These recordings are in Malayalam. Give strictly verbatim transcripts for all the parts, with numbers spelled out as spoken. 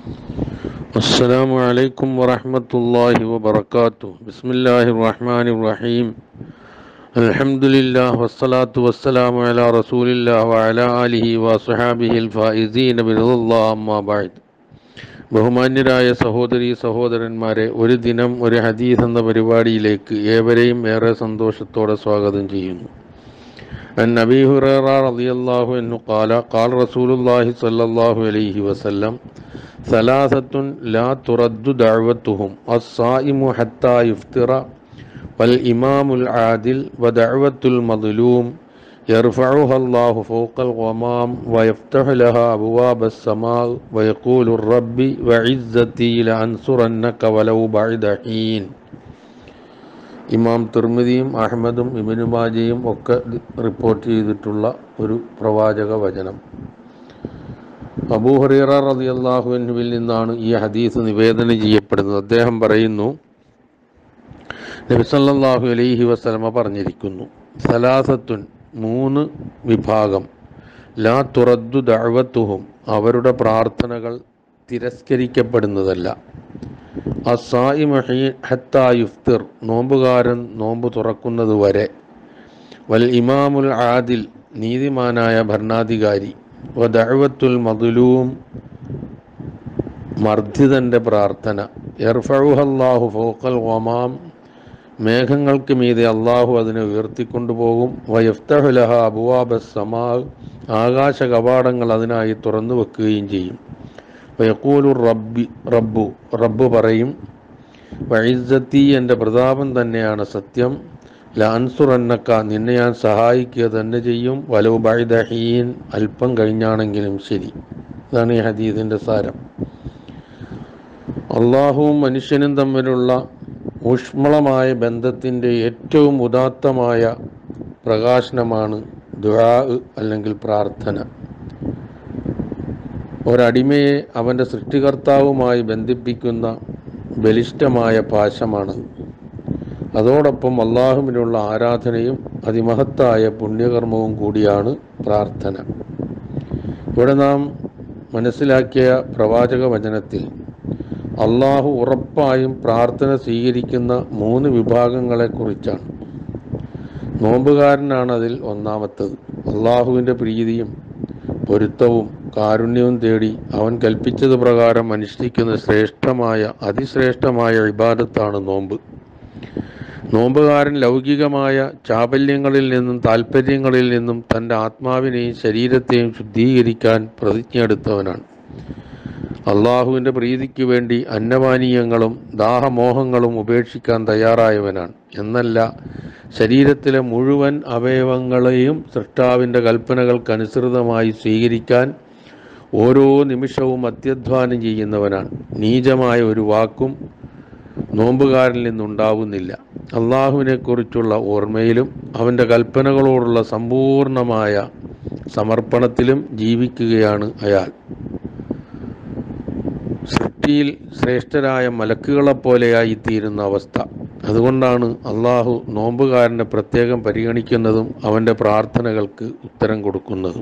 السلام عليكم ورحمة الله وبركاته. بسم الله الرحمن الرحيم. الحمد لله والصلاة والسلام على رسول الله وعلى آله وصحابه الفائزين برضا الله أما بعد. ബഹുമാന്യരായ സഹോദരി സഹോദരന്മാരെ, ഒരു ദിനം ഒരു ഹദീസ് എന്ന പരിപാടിയിലേക്ക് ഏവരെയും ഏറെ സന്തോഷത്തോടെ സ്വാഗതം ചെയ്യുന്നു. عن أبي هريرة رضي الله عنه قال قال رسول الله صلى الله عليه وسلم ثلاثة لا ترد دعوتهم الصائم حتى يفطر والإمام العادل ودعوة المظلوم يرفعها الله فوق الغمام ويفتح لها أبواب السماء ويقول الرب وعزتي لأنصرنك ولو بعد حين. ഇമാം തിർമിദിയും അഹ്മദും ഇബ്നു മാജയും ഒക്കെ റിപ്പോർട്ട് ചെയ്തിട്ടുള്ള ഒരു പ്രവാചക വചനം. അബൂ ഹുറൈറ റളിയല്ലാഹു അൻഹുവിൽ നിന്നാണ് ഈ ഹദീസ് നിവേദനം ചെയ്യപ്പെടുന്നത്. അദ്ദേഹം പറയുന്നു, നബി സല്ലല്ലാഹു അലൈഹി വസല്ലമ പറഞ്ഞിരിക്കുന്നു, സലാസത്തുൻ, മൂന്ന് വിഭാഗം, ലാ തുറദ്ദു ദഅവത്തുഹും, അവരുടെ പ്രാർത്ഥനകൾ തിരസ്കരിക്കപ്പെടുന്നതല്ല. അസ്സായിമു ഹത്താ യുഫ്തിർ, നോമ്പുകാരൻ നോമ്പ് തുറക്കുന്നത് വരെ. വൽ ഇമാമുൽ ആദിൽ, നീതിമാനായ ഭരണാധികാരി. വ ദഅവത്തുൽ മദ്ലൂം, മർദ്ദിതന്റെ പ്രാർത്ഥന. യർഫഉഹല്ലാഹു ഫൗഖൽ ഗമാം, മേഘങ്ങൾക്ക് മീതെ അള്ളാഹു അതിനെ ഉയർത്തിക്കൊണ്ടുപോകും. വയഫ്തഹു ലഹാ അബ്വാബസ് സമാ, ആകാശ കവാടങ്ങൾ അതിനായി തുറന്നു വെക്കുകയും ചെയ്യും. വയഖൂലു റബ്ബി, റബ്ബു, റബ്ബ് പറയും, വഇസ്സത്തി, എൻ്റെ പ്രതാപം തന്നെയാണ് സത്യം, ലഅൻസുറന്നക, നിന്നെ ഞാൻ സഹായിക്കുക തന്നെ ചെയ്യും, വലൗ ബഅദ ഹീൻ, അല്പം കഴിഞ്ഞാണെങ്കിലും ശരി. ഇതാണ് ഈ ഹദീസിൻ്റെ സാരം. അള്ളാഹുവും മനുഷ്യനും തമ്മിലുള്ള ഊഷ്മളമായ ബന്ധത്തിൻ്റെ ഏറ്റവും ഉദാത്തമായ പ്രകാശനമാണ് ദുആ അല്ലെങ്കിൽ പ്രാർത്ഥന. ഒരടിമയെ അവൻ്റെ സൃഷ്ടികർത്താവുമായി ബന്ധിപ്പിക്കുന്ന ബലിഷ്ഠമായ പാശമാണ്. അതോടൊപ്പം അള്ളാഹുവിനുള്ള ആരാധനയും അതിമഹത്തായ പുണ്യകർമ്മവും കൂടിയാണ് പ്രാർത്ഥന. ഇവിടെ നാം മനസ്സിലാക്കിയ പ്രവാചക വചനത്തിൽ അള്ളാഹു ഉറപ്പായും പ്രാർത്ഥന സ്വീകരിക്കുന്ന മൂന്ന് വിഭാഗങ്ങളെക്കുറിച്ചാണ്. നോമ്പുകാരനാണ് അതിൽ ഒന്നാമത്തത്. അള്ളാഹുവിൻ്റെ പ്രീതിയും പൊരുത്തവും കാരുണ്യവും തേടി അവൻ കൽപ്പിച്ചത് പ്രകാരം അനുഷ്ഠിക്കുന്ന ശ്രേഷ്ഠമായ അതിശ്രേഷ്ഠമായ ഇബാദത്താണ് നോമ്പ്. നോമ്പുകാരൻ ലൗകികമായ ചാബല്യങ്ങളിൽ നിന്നും താൽപ്പര്യങ്ങളിൽ നിന്നും തൻ്റെ ആത്മാവിനെയും ശരീരത്തെയും ശുദ്ധീകരിക്കാൻ പ്രതിജ്ഞയെടുത്തവനാണ്. അള്ളാഹുവിൻ്റെ പ്രീതിക്ക് വേണ്ടി അന്നപാനീയങ്ങളും ദാഹമോഹങ്ങളും ഉപേക്ഷിക്കാൻ തയ്യാറായവനാണ്. എന്നല്ല, ശരീരത്തിലെ മുഴുവൻ അവയവങ്ങളെയും സൃഷ്ടാവിൻ്റെ കൽപ്പനകൾക്കനുസൃതമായി സ്വീകരിക്കാൻ ഓരോ നിമിഷവും അത്യധ്വാനം ചെയ്യുന്നവനാണ്. നീചമായ ഒരു വാക്കും നോമ്പുകാരിൽ നിന്നുണ്ടാവുന്നില്ല. അള്ളാഹുവിനെക്കുറിച്ചുള്ള ഓർമ്മയിലും അവൻ്റെ കൽപ്പനകളോടുള്ള സമ്പൂർണമായ സമർപ്പണത്തിലും ജീവിക്കുകയാണ് അയാൾ. സൃഷ്ടിയിൽ ശ്രേഷ്ഠരായ മലക്കുകളെപ്പോലെയായിത്തീരുന്ന അവസ്ഥ. അതുകൊണ്ടാണ് അള്ളാഹു നോമ്പുകാരനെ പ്രത്യേകം പരിഗണിക്കുന്നതും അവൻ്റെ പ്രാർത്ഥനകൾക്ക് ഉത്തരം കൊടുക്കുന്നതും.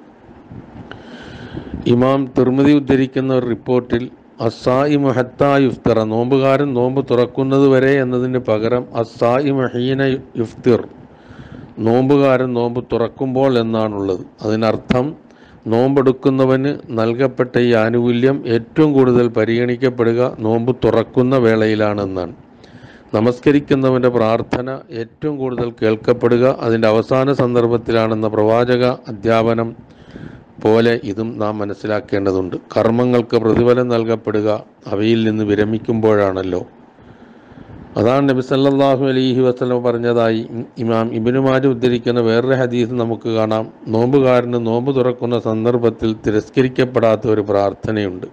ഇമാം തിർമിദി ഉദ്ധരിക്കുന്ന ഒരു റിപ്പോർട്ടിൽ അസ്സായിമു ഹത്താ യുഫ്തിറ, നോമ്പുകാരൻ നോമ്പ് തുറക്കുന്നത് വരെ എന്നതിന് പകരം അസ്സായിമു ഹീന യുഫ്തിർ, നോമ്പുകാരൻ നോമ്പ് തുറക്കുമ്പോൾ എന്നാണുള്ളത്. അതിനർത്ഥം നോമ്പെടുക്കുന്നവന് നൽകപ്പെട്ട ഈ ആനുകൂല്യം ഏറ്റവും കൂടുതൽ പരിഗണിക്കപ്പെടുക നോമ്പ് തുറക്കുന്ന വേളയിലാണെന്നാണ്. നമസ്കരിക്കുന്നവൻ്റെ പ്രാർത്ഥന ഏറ്റവും കൂടുതൽ കേൾക്കപ്പെടുക അതിൻ്റെ അവസാന സന്ദർഭത്തിലാണെന്ന പ്രവാചക അധ്യാപനം പോലെ ഇതും നാം മനസ്സിലാക്കേണ്ടതുണ്ട്. കർമ്മങ്ങൾക്ക് പ്രതിഫലം നൽകപ്പെടുക അവയിൽ നിന്ന് വിരമിക്കുമ്പോഴാണല്ലോ. അതാണ് നബി സല്ലല്ലാഹു അലൈഹി വസല്ലം പറഞ്ഞതായി ഇമാം ഇബ്നു മാജ ഉദ്ധരിക്കുന്ന വേറൊരു ഹദീസ് നമുക്ക് കാണാം. നോമ്പുകാരന് നോമ്പ് തുറക്കുന്ന സന്ദർഭത്തിൽ തിരസ്കരിക്കപ്പെടാത്ത ഒരു പ്രാർത്ഥനയുണ്ട്.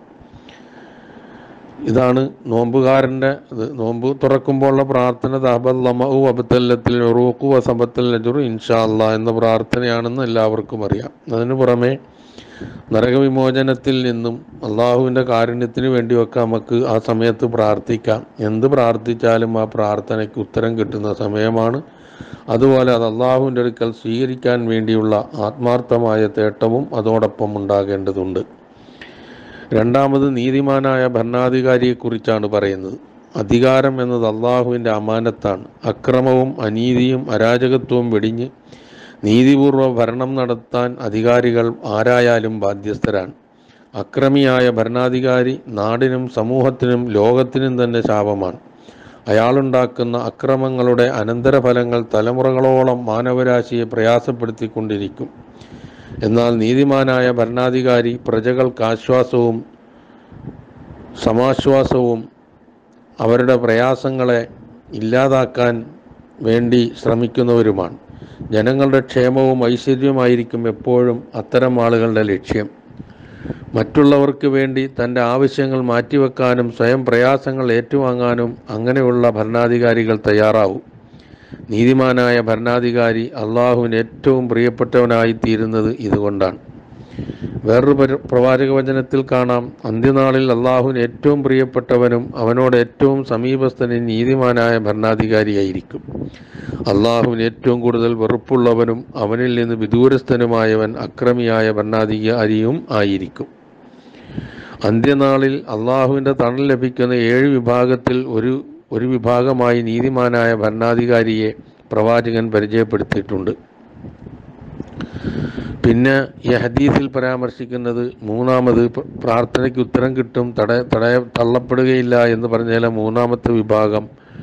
ഇതാണ് നോമ്പുകാരൻ്റെ നോമ്പ് തുറക്കുമ്പോഴുള്ള പ്രാർത്ഥന. ദഹബല്ലമഉ വബതല്ലത്തിൽ ഉറൂഖു വസബത്തൽ അജ്റു ഇൻഷാ അല്ലാഹ് എന്ന പ്രാർത്ഥനയാണെന്ന് എല്ലാവർക്കും അറിയാം. അതിനു പുറമെ നരകവിമോചനത്തിൽ നിന്നും അള്ളാഹുവിൻ്റെ കാരുണ്യത്തിന് വേണ്ടിയൊക്കെ നമുക്ക് ആ സമയത്ത് പ്രാർത്ഥിക്കാം. എന്ത് പ്രാർത്ഥിച്ചാലും ആ പ്രാർത്ഥനയ്ക്ക് ഉത്തരം കിട്ടുന്ന സമയമാണ്. അതുപോലെ അത് അള്ളാഹുവിൻ്റെ അടുക്കൽ സ്വീകരിക്കാൻ വേണ്ടിയുള്ള ആത്മാർത്ഥമായ തേട്ടവും അതോടൊപ്പം ഉണ്ടാകേണ്ടതുണ്ട്. രണ്ടാമത് നീതിമാനായ ഭരണാധികാരിയെക്കുറിച്ചാണ് പറയുന്നത്. അധികാരം എന്നത് അള്ളാഹുവിൻ്റെ അമാനത്താണ്. അക്രമവും അനീതിയും അരാജകത്വവും വെടിഞ്ഞ് നീതിപൂർവ്വ ഭരണം നടത്താൻ അധികാരികൾ ആരായാലും ബാധ്യസ്ഥരാണ്. അക്രമിയായ ഭരണാധികാരി നാടിനും സമൂഹത്തിനും ലോകത്തിനും തന്നെ ശാപമാണ്. അയാളുണ്ടാക്കുന്ന അക്രമങ്ങളുടെ അനന്തരഫലങ്ങൾ തലമുറകളോളം മാനവരാശിയെ പ്രയാസപ്പെടുത്തിക്കൊണ്ടിരിക്കും. എന്നാൽ നീതിമാനായ ഭരണാധികാരി പ്രജകൾക്ക് ആശ്വാസവും സമാശ്വാസവും അവരുടെ പ്രയാസങ്ങളെ ഇല്ലാതാക്കാൻ വേണ്ടി ശ്രമിക്കുന്നവരുമാണ്. ജനങ്ങളുടെ ക്ഷേമവും ഐശ്വര്യവുമായിരിക്കും എപ്പോഴും അത്തരം ആളുകളുടെ ലക്ഷ്യം. മറ്റുള്ളവർക്ക് വേണ്ടി തൻ്റെ ആവശ്യങ്ങൾ മാറ്റിവെക്കാനും സ്വയം പ്രയാസങ്ങൾ ഏറ്റുവാങ്ങാനും അങ്ങനെയുള്ള ഭരണാധികാരികൾ തയ്യാറാവും. നീതിമാനായ ഭരണാധികാരി അള്ളാഹുവിന് ഏറ്റവും പ്രിയപ്പെട്ടവനായി തീരുന്നത് ഇതുകൊണ്ടാണ്. വേറൊരു പ്രവാചക വചനത്തിൽ കാണാം, അന്ത്യനാളിൽ അള്ളാഹുവിന് ഏറ്റവും പ്രിയപ്പെട്ടവനും അവനോട് ഏറ്റവും സമീപസ്ഥനും നീതിമാനായ ഭരണാധികാരിയായിരിക്കും. അള്ളാഹുവിന് ഏറ്റവും കൂടുതൽ വെറുപ്പുള്ളവനും അവനിൽ നിന്ന് വിദൂരസ്ഥനുമായവൻ അക്രമിയായ ഭരണാധികാരിയും ആയിരിക്കും. അന്ത്യനാളിൽ അള്ളാഹുവിൻ്റെ തണൽ ലഭിക്കുന്ന ഏഴ് വിഭാഗത്തിൽ ഒരു ഒരു വിഭാഗമായി നീതിമാനായ ഭരണാധികാരിയെ പ്രവാചകൻ പരിചയപ്പെടുത്തിയിട്ടുണ്ട്. പിന്നെ ഈ ഹദീസിൽ പരാമർശിക്കുന്നത് മൂന്നാമത് പ്രാർത്ഥനയ്ക്ക് ഉത്തരം കിട്ടും, തട തടയ തള്ളപ്പെടുകയില്ല എന്ന് പറഞ്ഞാൽ മൂന്നാമത്തെ വിഭാഗം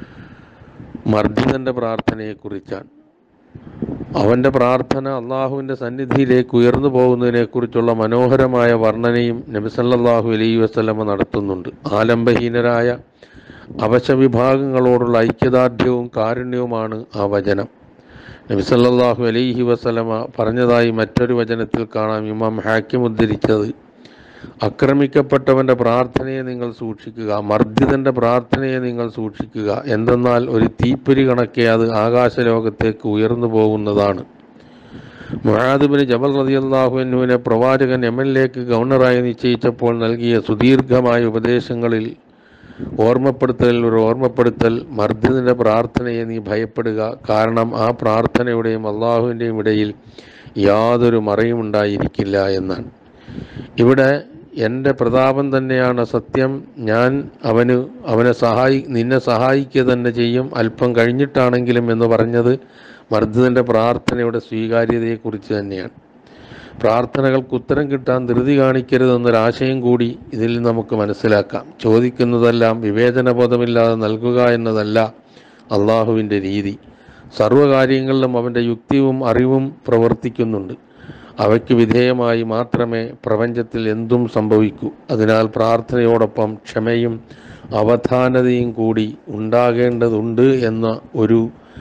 മർദ്ദിതൻ്റെ പ്രാർത്ഥനയെക്കുറിച്ചാണ്. അവൻ്റെ പ്രാർത്ഥന അള്ളാഹുവിൻ്റെ സന്നിധിയിലേക്ക് ഉയർന്നു പോകുന്നതിനെക്കുറിച്ചുള്ള മനോഹരമായ വർണ്ണനയും നബി സല്ലല്ലാഹു അലൈഹി വസല്ലമ നടത്തുന്നുണ്ട്. ആലംബഹീനരായ അവശവിഭാഗങ്ങളോടുള്ള ഐക്യദാർഢ്യവും കാരുണ്യവുമാണ് ആ വചനം. നബി സല്ലല്ലാഹു അലൈഹി വസല്ലമ പറഞ്ഞതായി മറ്റൊരു വചനത്തിൽ കാണാം, ഇമാം ഹാക്കിം ഉദ്ധരിച്ചത്, ആക്രമിക്കപ്പെട്ടവൻ്റെ പ്രാർത്ഥനയെ നിങ്ങൾ സൂക്ഷിക്കുക, മർദ്ദിതൻ്റെ പ്രാർത്ഥനയെ നിങ്ങൾ സൂക്ഷിക്കുക. എന്തെന്നാൽ ഒരു തീപ്പൊരി കണക്കെ അത് ആകാശലോകത്തേക്ക് ഉയർന്നു പോകുന്നതാണ്. മുആദ് ബിൻ ജബൽ റളിയല്ലാഹു അൻഹുവിനെ പ്രവാചകൻ യമനിലേക്ക് ഗവർണറായി നിശ്ചയിച്ചപ്പോൾ നൽകിയ സുദീർഘമായ ഉപദേശങ്ങളിൽ ഓർമ്മപ്പെടുത്തൽ ഒരു ഓർമ്മപ്പെടുത്തൽ മർദ്ദിതൻ്റെ പ്രാർത്ഥനയെ നീ ഭയപ്പെടുക. കാരണം ആ പ്രാർത്ഥനയുടെയും അള്ളാഹുവിൻ്റെയും ഇടയിൽ യാതൊരു മറയും ഉണ്ടായിരിക്കില്ല എന്നാണ്. ഇവിടെ എൻ്റെ പ്രതാപം തന്നെയാണ് സത്യം, ഞാൻ അവന് അവനെ സഹായി നിന്നെ സഹായിക്കുക തന്നെ ചെയ്യും, അല്പം കഴിഞ്ഞിട്ടാണെങ്കിലും എന്ന് പറഞ്ഞത് മർദ്ദിതൻ്റെ പ്രാർത്ഥനയുടെ സ്വീകാര്യതയെക്കുറിച്ച് തന്നെയാണ്. പ്രാർത്ഥനകൾക്ക് ഉത്തരം കിട്ടാൻ ധൃതി കാണിക്കരുതെന്നൊരാശയം കൂടി ഇതിൽ നമുക്ക് മനസ്സിലാക്കാം. ചോദിക്കുന്നതെല്ലാം വിവേചനബോധമില്ലാതെ നൽകുക എന്നതല്ല അള്ളാഹുവിൻ്റെ രീതി. സർവ്വകാര്യങ്ങളിലും അവൻ്റെ യുക്തിയും അറിവും പ്രവർത്തിക്കുന്നുണ്ട്. അവയ്ക്ക് വിധേയമായി മാത്രമേ പ്രപഞ്ചത്തിൽ എന്തും സംഭവിക്കൂ. അതിനാൽ പ്രാർത്ഥനയോടൊപ്പം ക്ഷമയും അവധാനതയും കൂടി ഉണ്ടാകേണ്ടതുണ്ട് എന്ന ഒരു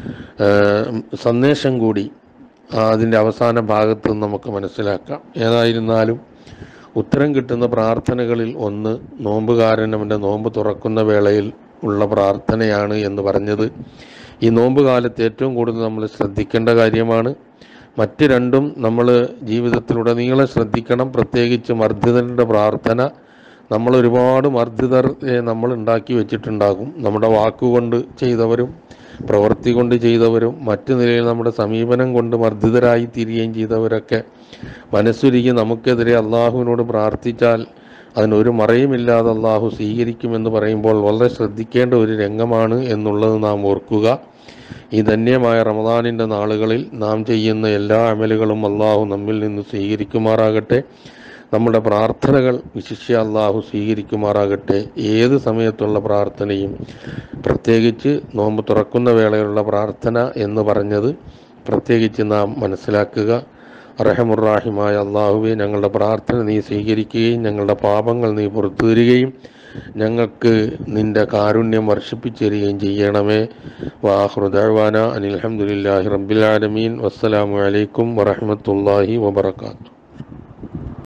സന്ദേശം കൂടി അതിൻ്റെ അവസാന ഭാഗത്ത് നമുക്ക് മനസ്സിലാക്കാം. ഏതായിരുന്നാലും ഉത്തരം കിട്ടുന്ന പ്രാർത്ഥനകളിൽ ഒന്ന് നോമ്പുകാരൻ അവൻ്റെ നോമ്പ് തുറക്കുന്ന വേളയിൽ ഉള്ള പ്രാർത്ഥനയാണ് എന്ന് പറഞ്ഞത് ഈ നോമ്പ് കാലത്ത് ഏറ്റവും കൂടുതൽ നമ്മൾ ശ്രദ്ധിക്കേണ്ട കാര്യമാണ്. മറ്റ് രണ്ടും നമ്മൾ ജീവിതത്തിലുടനീളം ശ്രദ്ധിക്കണം. പ്രത്യേകിച്ച് മർദ്ദിതരുടെ പ്രാർത്ഥന. നമ്മൾ ഒരുപാട് മർദ്ദിതർ നമ്മൾ ഉണ്ടാക്കി വെച്ചിട്ടുണ്ടാകും. നമ്മുടെ വാക്കുകൊണ്ട് ചെയ്തവരും പ്രവൃത്തി കൊണ്ട് ചെയ്തവരും മറ്റു നിലയിൽ നമ്മുടെ സമീപനം കൊണ്ട് മർദ്ദിതരായി തീരുകയും ചെയ്തവരൊക്കെ മനസ്സുരുകി നമുക്കെതിരെ അള്ളാഹുവിനോട് പ്രാർത്ഥിച്ചാൽ അതിനൊരു മറയുമില്ലാതെ അള്ളാഹു സ്വീകരിക്കുമെന്ന് പറയുമ്പോൾ വളരെ ശ്രദ്ധിക്കേണ്ട ഒരു രംഗമാണ് എന്നുള്ളത് നാം ഓർക്കുക. ഈ ധന്യമായ റമദാനിൻ്റെ നാളുകളിൽ നാം ചെയ്യുന്ന എല്ലാ അമലുകളും അള്ളാഹു നമ്മിൽ നിന്ന് സ്വീകരിക്കുമാറാകട്ടെ. നമ്മുടെ പ്രാർത്ഥനകൾ വിശിഷ്യ അള്ളാഹു സ്വീകരിക്കുമാറാകട്ടെ. ഏത് സമയത്തുള്ള പ്രാർത്ഥനയും, പ്രത്യേകിച്ച് നോമ്പ് തുറക്കുന്ന വേളയിലുള്ള പ്രാർത്ഥന എന്ന് പറഞ്ഞത് പ്രത്യേകിച്ച് നാം മനസ്സിലാക്കുക. റഹമുറാഹിമായ അള്ളാഹുവെ, ഞങ്ങളുടെ പ്രാർത്ഥന നീ സ്വീകരിക്കുകയും ഞങ്ങളുടെ പാപങ്ങൾ നീ പുറത്തു തരികയും ഞങ്ങൾക്ക് നിൻ്റെ കാരുണ്യം വർഷിപ്പിച്ചു തരികയും ചെയ്യണമേ. വാഖിറു ദഅ്വാനാ അനിൽ ഹംദുലില്ലാഹി റബ്ബിൽ ആലമീൻ. വസ്സലാമു അലൈക്കും വറഹ്മത്തുള്ളാഹി വബറകാതുഹു.